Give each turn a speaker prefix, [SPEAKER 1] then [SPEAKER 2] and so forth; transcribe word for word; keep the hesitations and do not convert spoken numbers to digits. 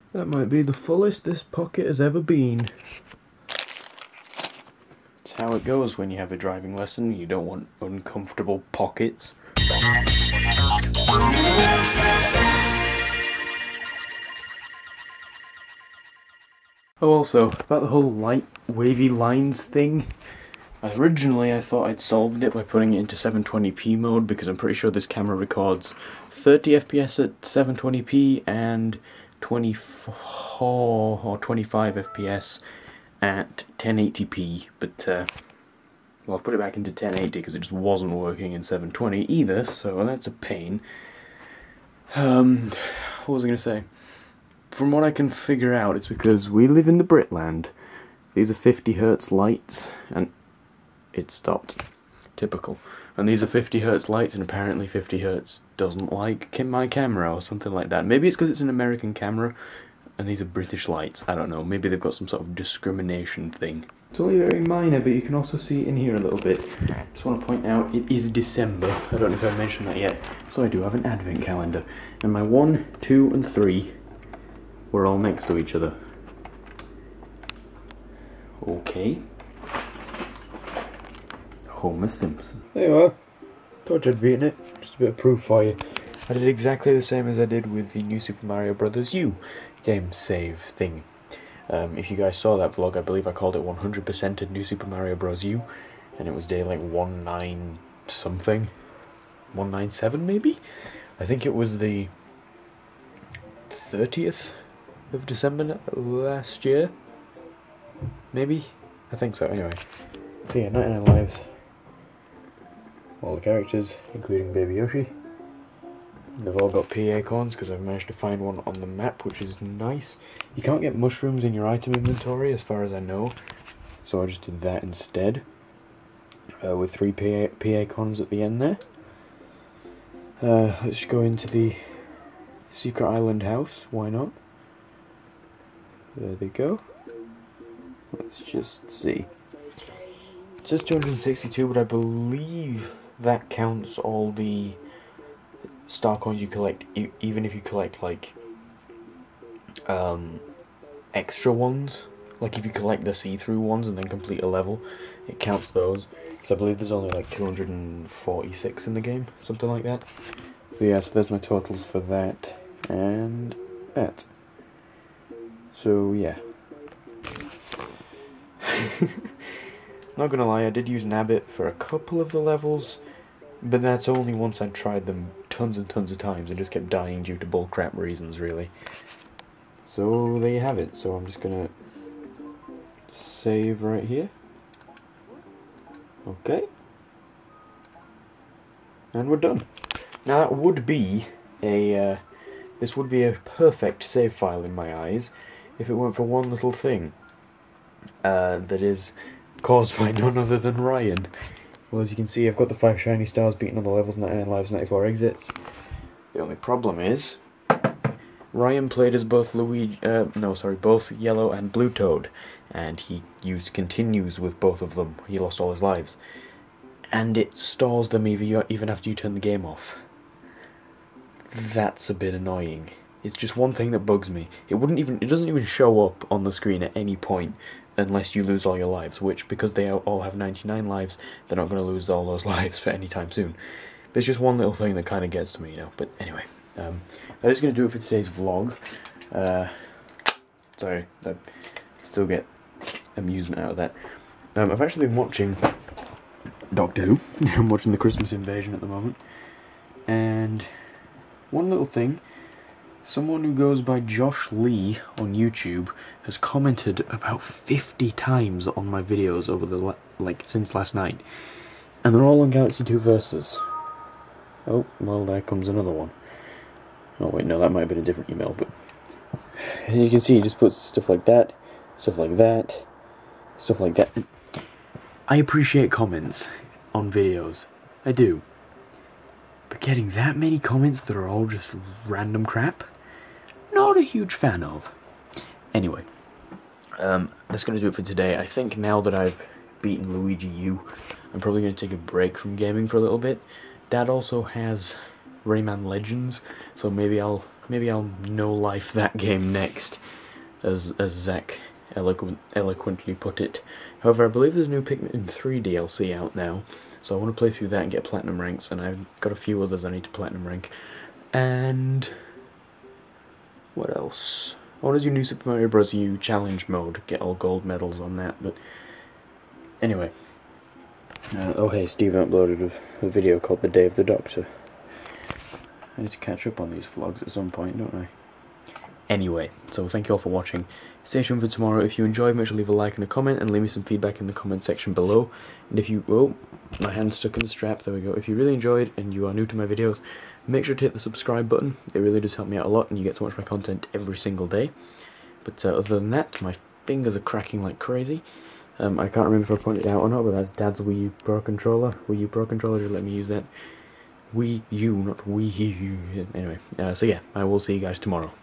[SPEAKER 1] That might be the fullest this pocket has ever been. It's how it goes when you have a driving lesson. You don't want uncomfortable pockets. Oh, also, about the whole light wavy lines thing. Originally I thought I'd solved it by putting it into seven twenty p mode, because I'm pretty sure this camera records thirty F P S at seven twenty p and twenty-four or twenty-five F P S at ten eighty p, but uh, well, I've put it back into ten eighty because it just wasn't working in seven twenty either, so that's a pain. Um, what was I going to say? From what I can figure out, it's because we live in the Britland. These are fifty hertz lights, and it stopped. Typical. And these are fifty hertz lights, and apparently fifty hertz doesn't like my camera or something like that. Maybe it's because it's an American camera, and these are British lights. I don't know. Maybe they've got some sort of discrimination thing. It's only very minor, but you can also see it in here a little bit. Just want to point out, it is December. I don't know if I've mentioned that yet. So I do have an advent calendar. And my one, two, and three were all next to each other. Okay. Homer Simpson. There you are. Thought I'd beaten it. Just a bit of proof for you. I did exactly the same as I did with the new Super Mario Bros. U game save thing. Um, if you guys saw that vlog, I believe I called it one hundred percent New Super Mario Bros. U, and it was day like one nine something. one ninety-seven maybe? I think it was the thirtieth of December last year. Maybe? I think so, anyway. So yeah, ninety-nine lives. All the characters, including Baby Yoshi. They've all got P acorns because I've managed to find one on the map, which is nice. You can't get mushrooms in your item inventory, as far as I know, so I just did that instead. Uh, with three P, P acorns at the end there. Uh, let's go into the Secret Island house, why not? There they go. Let's just see. It says two hundred sixty-two, but I believe that counts all the star coins you collect, e even if you collect like um, extra ones. Like if you collect the see-through ones and then complete a level, it counts those. Because I believe there's only like two hundred forty-six in the game, something like that. But yeah, so there's my totals for that and that. So yeah. Not gonna lie, I did use Nabbit for a couple of the levels, but that's only once I'd tried them tons and tons of times and just kept dying due to bullcrap reasons, really. So there you have it. So I'm just gonna save right here. Okay. And we're done. Now that would be a, uh, this would be a perfect save file in my eyes if it weren't for one little thing. Uh, that is caused by none other than Ryan. Well, as you can see, I've got the five shiny stars beating on the levels, ninety-nine lives, ninety-four exits. The only problem is, Ryan played as both Luigi, uh, no, sorry, both Yellow and Blue Toad, and he used continues with both of them. He lost all his lives, and it stalls them even even after you turn the game off. That's a bit annoying. It's just one thing that bugs me. It wouldn't even, it doesn't even show up on the screen at any point unless you lose all your lives, which, because they all have ninety-nine lives, they're not going to lose all those lives for any time soon. But it's just one little thing that kind of gets to me, you know. But anyway, um, that is going to do it for today's vlog. Uh, sorry, I still get amusement out of that. Um, I've actually been watching Doctor Who. I'm watching the Christmas Invasion at the moment. And one little thing. Someone who goes by Josh Lee on YouTube has commented about fifty times on my videos over the like since last night, and they're all on Galaxy two Versus. Oh, well, there comes another one. Oh wait, no, that might have been a different email, but you can see he just puts stuff like that, stuff like that, stuff like that. I appreciate comments on videos, I do. But getting that many comments that are all just random crap, not a huge fan of. Anyway, um, that's going to do it for today. I think now that I've beaten Luigi U, I'm probably going to take a break from gaming for a little bit. Dad also has Rayman Legends, so maybe I'll maybe I'll no-life that game next, as as Zach eloquent, eloquently put it. However, I believe there's a new Pikmin three D L C out now, so I want to play through that and get platinum ranks, and I've got a few others I need to platinum rank. And what else? I want to do New Super Mario Bros. U challenge mode, get all gold medals on that, but anyway. Uh, oh hey, Steve uploaded a, a video called The Day of the Doctor. I need to catch up on these vlogs at some point, don't I? Anyway, so thank you all for watching. Stay tuned for tomorrow. If you enjoyed, make sure to leave a like and a comment, and leave me some feedback in the comment section below. And if you, oh, my hand's stuck in the strap, there we go. If you really enjoyed, and you are new to my videos, make sure to hit the subscribe button. It really does help me out a lot, and you get to watch my content every single day. But uh, other than that, my fingers are cracking like crazy. Um, I can't remember if I pointed it out or not, but that's Dad's Wii U Pro Controller. Wii U Pro Controller, just let me use that. Wii U, not Wii U. Anyway, uh, so yeah, I will see you guys tomorrow.